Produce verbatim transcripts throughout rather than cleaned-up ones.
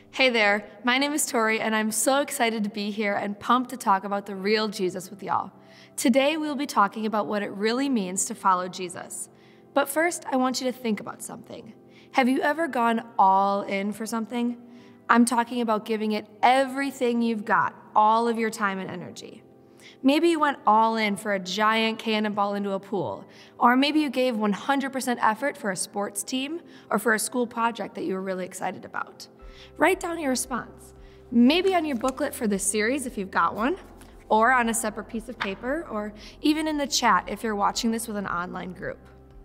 Hey there, my name is Tori, and I'm so excited to be here and pumped to talk about the real Jesus with y'all. Today, we'll be talking about what it really means to follow Jesus. But first, I want you to think about something. Have you ever gone all in for something? I'm talking about giving it everything you've got, all of your time and energy. Maybe you went all in for a giant cannonball into a pool, or maybe you gave one hundred percent effort for a sports team or for a school project that you were really excited about. Write down your response, maybe on your booklet for this series if you've got one, or on a separate piece of paper, or even in the chat if you're watching this with an online group.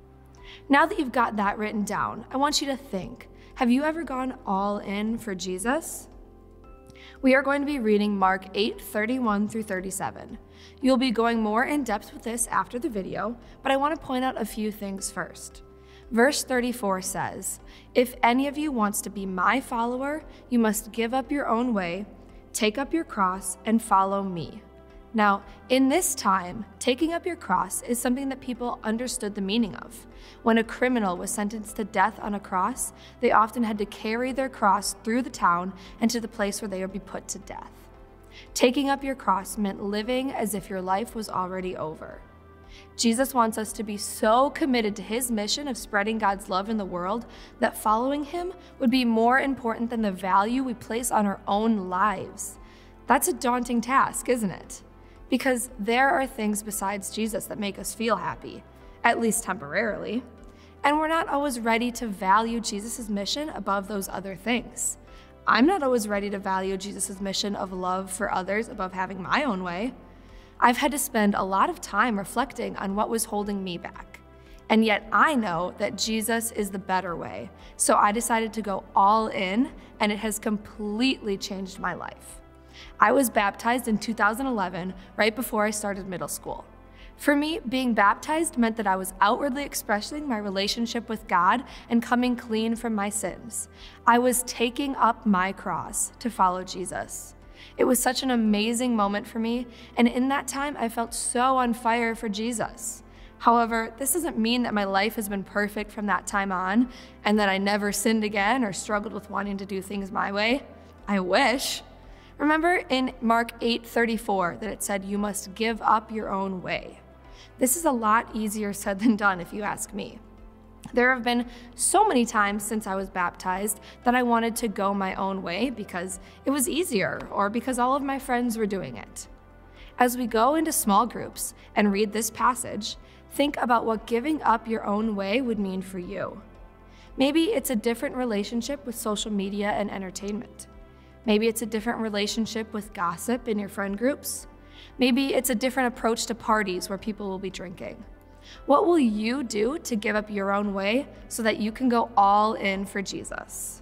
Now that you've got that written down, I want you to think, have you ever gone all in for Jesus? We are going to be reading Mark eight, thirty-one through thirty-seven. You'll be going more in depth with this after the video, but I want to point out a few things first. Verse thirty-four says, "If any of you wants to be my follower, you must give up your own way, take up your cross, and follow me." Now, in this time, taking up your cross is something that people understood the meaning of. When a criminal was sentenced to death on a cross, they often had to carry their cross through the town and to the place where they would be put to death. Taking up your cross meant living as if your life was already over. Jesus wants us to be so committed to his mission of spreading God's love in the world that following him would be more important than the value we place on our own lives. That's a daunting task, isn't it? Because there are things besides Jesus that make us feel happy, at least temporarily, and we're not always ready to value Jesus' mission above those other things. I'm not always ready to value Jesus' mission of love for others above having my own way. I've had to spend a lot of time reflecting on what was holding me back. And yet I know that Jesus is the better way. So I decided to go all in, and it has completely changed my life. I was baptized in two thousand eleven, right before I started middle school. For me, being baptized meant that I was outwardly expressing my relationship with God and coming clean from my sins. I was taking up my cross to follow Jesus. It was such an amazing moment for me, and in that time, I felt so on fire for Jesus. However, this doesn't mean that my life has been perfect from that time on, and that I never sinned again or struggled with wanting to do things my way. I wish. Remember in Mark eight thirty-four that it said you must give up your own way. This is a lot easier said than done if you ask me. There have been so many times since I was baptized that I wanted to go my own way because it was easier or because all of my friends were doing it. As we go into small groups and read this passage, think about what giving up your own way would mean for you. Maybe it's a different relationship with social media and entertainment. Maybe it's a different relationship with gossip in your friend groups. Maybe it's a different approach to parties where people will be drinking. What will you do to give up your own way so that you can go all in for Jesus?